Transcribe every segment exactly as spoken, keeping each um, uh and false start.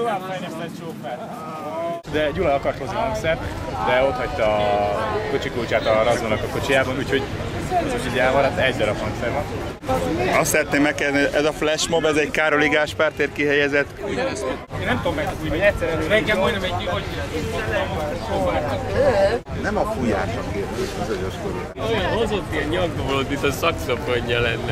továbbfejlesztett sófer. De Gyula akart hozni hangszert, de ott hagyta a kocsi kulcsát a Razónak a kocsijában, úgyhogy ez így elmaradt, egy darab hangszer van. Azt szeretném megkérdezni, ez a flash mob, ez egy Károli Gáspár tér kihelyezett? Ugyanezt. Én nem tudom megfújni, hogy egyszer előre. Reggel majdnem egy, hogy Nem a fújás a kérdés, bizonyos korú. Olyan hozott ilyen nyakdolót, mint a szaxofonja lenne.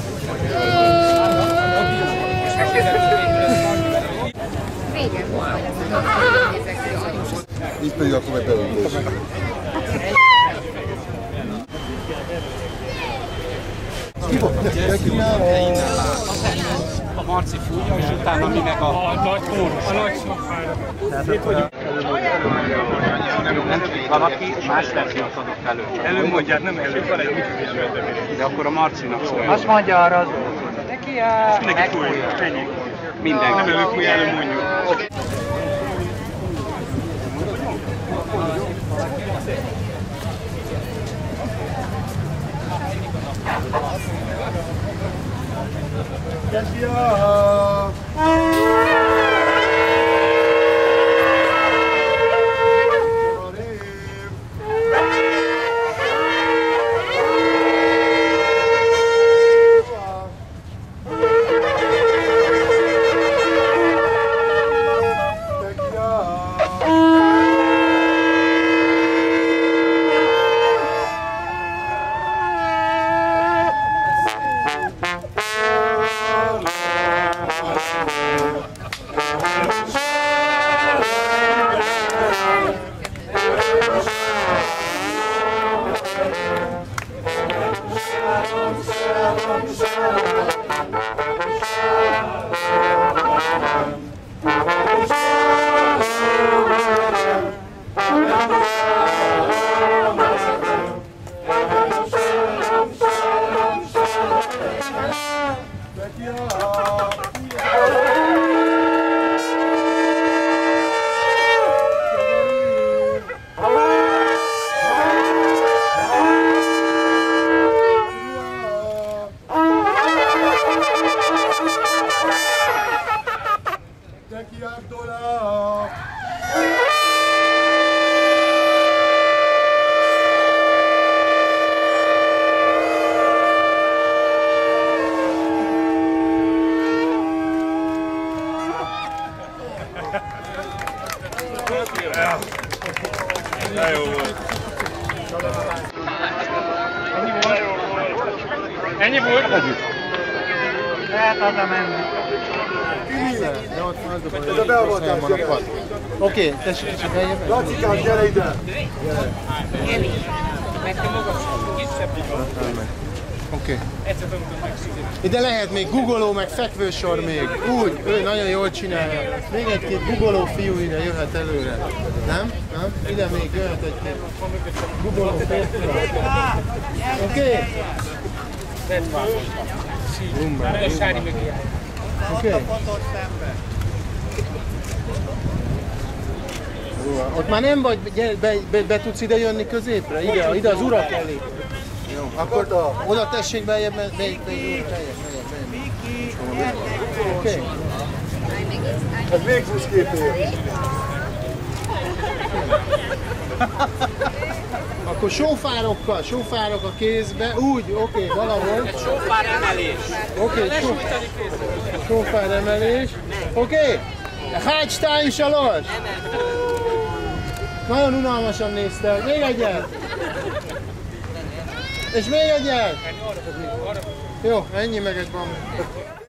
Itt pedig akkor meg belülés. A Marci fújja, és utána mi meg a nagy kórus. A nagy szakmára. Valaki más verziót adott elő. Előmondját, nem elő, van egy mit de akkor a Marcinak szól. Azt mondja a Razó. Neki a... Mindenki fújja. Ennyi. Mindenki. Nem előfújja, előmondjuk. De jó volt. Ennyi volt? Együtt. Lehet haza menni. Ez a beavatás, gyere! Oké, tessék, csak eljön. Lacikám, gyere ide! Oké. Ide lehet még guggoló, meg fekvősor még. Úgy, ő nagyon jól csinálja. Még egy-két guggoló fiú ide jöhet előre. Nem? Nem? Ide még jöhet egy-két guggoló férfi. Oké? Oké. Ott már nem vagy, gyere, be, be, be tudsz ide jönni középre? Ide, ide az urak elé. Jó, akkor oda tessék beljebb, be, be, be, beljebb, beljebb. Oké. Ez még buszképér. Akkor sófárokkal, sófárok a kézbe, úgy, oké, okay, valahol. Egy sófár emelés. Oké, okay, só, sófár emelés. Oké, okay. Hágytáj salos. Nagyon unalmasan néztek. Még egyet. És még egyet. Jó, ennyi meg egy van.